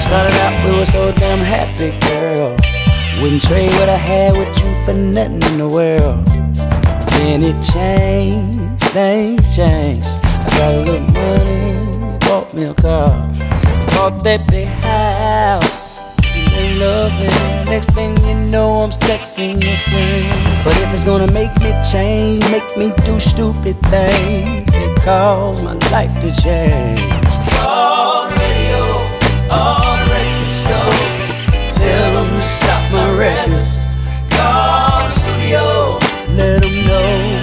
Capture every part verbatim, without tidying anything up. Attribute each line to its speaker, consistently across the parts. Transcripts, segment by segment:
Speaker 1: Started out, we were so damn happy, girl. Wouldn't trade what I had with you for nothing in the world. Then it changed, things changed. I got a little money, bought me a car, bought that big house. You love me. Next thing you know, I'm sexing your friend. But if it's gonna make me change, make me do stupid things, it cause my life to change. All the radio, all the record stores, tell them to stop my records. Call the studio, let them know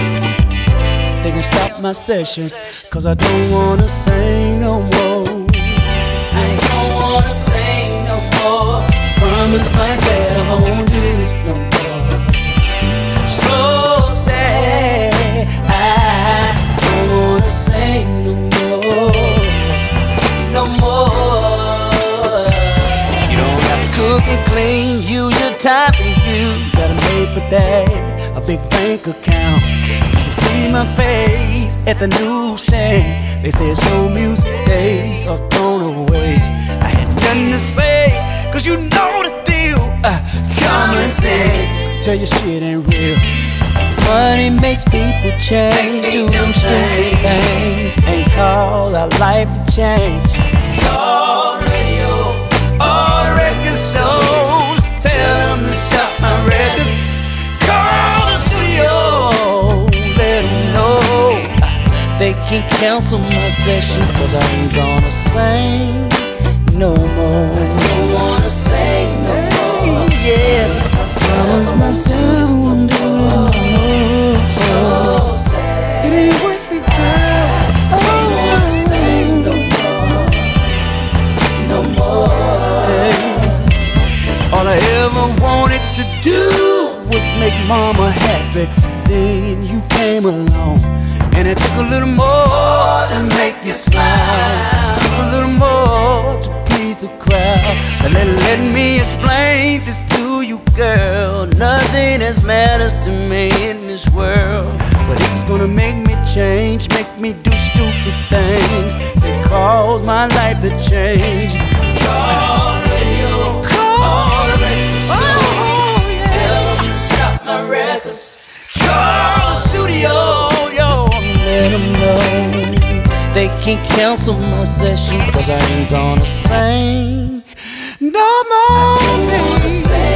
Speaker 1: they can stop my sessions, cause I don't wanna sing no more. I ain't gonna wanna sing no more. Promise myself I won't do this no more. So sad, I don't wanna sing no more, no more. You don't have to cook and clean, you your time for you. Got a maid for that, a big bank account. Did you see my face at the newsstand? They said soul music days are gone away. I had nothing to say, cause you know the deal. uh, Common sense, tell your shit ain't real. Money makes people change, do them stupid things, and cause our life to change. All the radio, all the record stores, tell them to stop my records. Call the studio, let them know they can't cancel my session, cause I ain't gonna sing no more. I don't wanna sing no more. Yes, my son's myself won't do this no more. So sad, it ain't worth it, girl. I don't wanna sing no more, no more. Hey. All I ever wanted to do was make mama happy. Then you came along, and it took a little more to make you smile. Took a little more to please the crowd. Now let, let me explain this to you, girl. Nothing else matters to me in this world, but it's gonna make me change, make me do stupid things that cause my life to change. Call radio, call the record store, oh, yeah. Tell them to stop my records. Call the studio, yo, let them know they can't cancel my session, cause I ain't gonna sing no more. I don't wanna sing